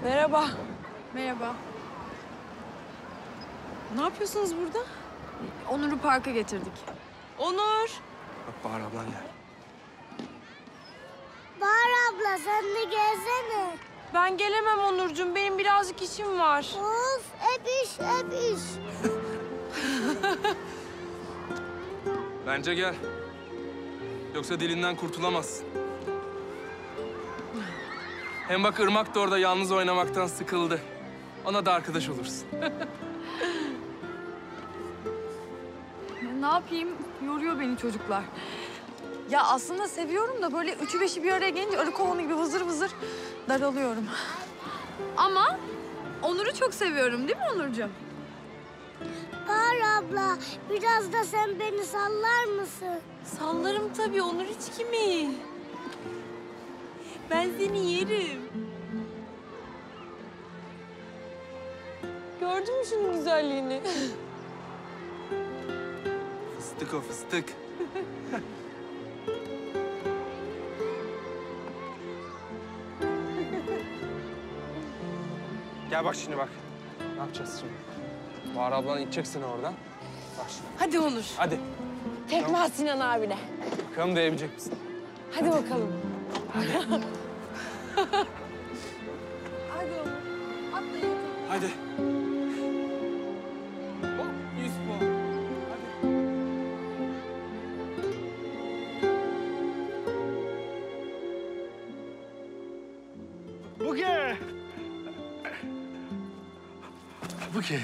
Merhaba. Merhaba. Ne yapıyorsunuz burada? Onur'u parka getirdik. Onur. Bak Bahar ablan gel. Bahar abla sen de gelsene. Ben gelemem Onurcuğum. Benim birazcık işim var. Of hep iş hep iş. Bence gel. Yoksa dilinden kurtulamazsın. Hem bak Irmak da orada yalnız oynamaktan sıkıldı. Ona da arkadaş olursun. Ne yapayım? Yoruyor beni çocuklar. Ya aslında seviyorum da böyle üçü beşi bir araya gelince arı kovanı gibi vızır vızır daralıyorum. Ama Onur'u çok seviyorum değil mi Onurcuğum? Bahar abla biraz da sen beni sallar mısın? Sallarım tabii. Onur hiç kimi? Ben seni yerim. Gördün mü şunun güzelliğini? Fıstık o fıstık. Gel bak şimdi bak. Ne yapacağız şimdi? Bahar ablan itecek seni oradan. Bak şimdi. Hadi Onur. Hadi. Tekme at Sinan abine. Bakalım değebilecek misin? Hadi bakalım. Hadi Onur. Atla bakalım. Hadi. Hop 100 puan. Hadi. Buke! Buke.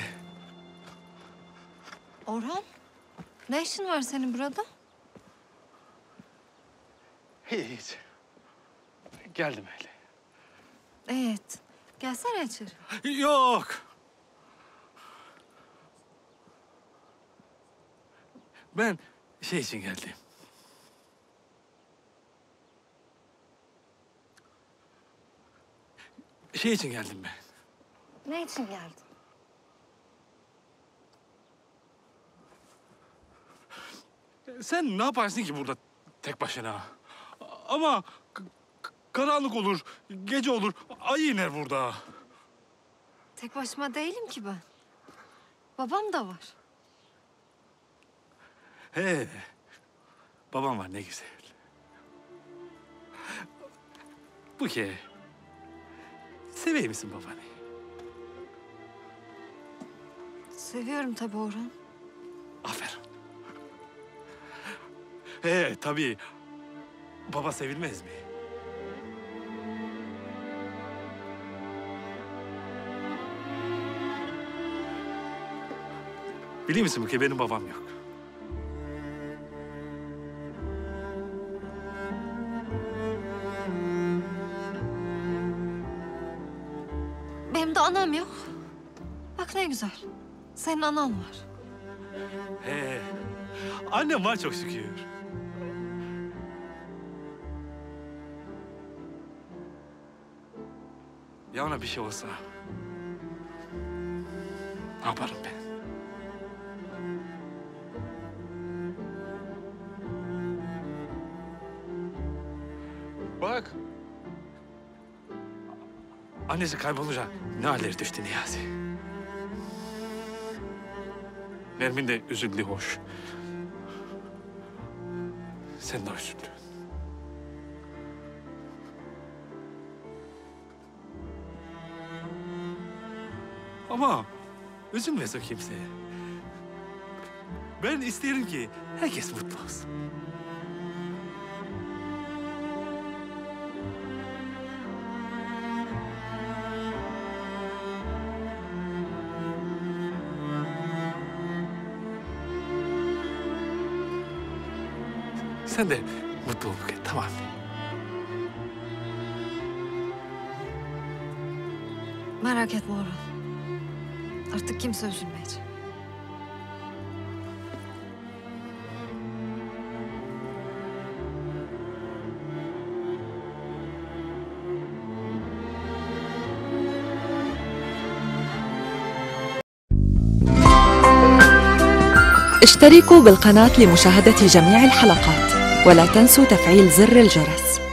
Orhan, ne işin var senin burada? Hiç. Geldim öyle. Evet. Gelsene içeri. Yok. Ben şey için geldim. Şey için geldim ben. Ne için geldin? Sen ne yaparsın ki burada tek başına? Ama karanlık olur, gece olur, ayı iner burada. Tek başıma değilim ki ben. Babam da var. He, babam var ne güzel. Buke, sever misin babanı? Seviyorum tabii Orhan. Aferin. He, tabii. Baba sevilmez mi? Biliyor musun Buke, benim babam yok. Benim de anam yok. Bak ne güzel. Senin anan var. He, annem var çok şükür. Ya ona bir şey olsa ne yaparım ben? Bak. Annesi kaybolunca ne halleri düştü Niyazi. Nermin de üzüldü hoş. Sen de üzüldün. Ama üzülmez o kimse. Ben isterim ki herkes mutlu olsun. Sen de mutlu ol Buket, tamam mı? Merak etme Orhan. Artık kimse üzülmeyecek. اشتركوا بالقناة لمشاهدة جميع الحلقات ولا تنسوا تفعيل زر الجرس.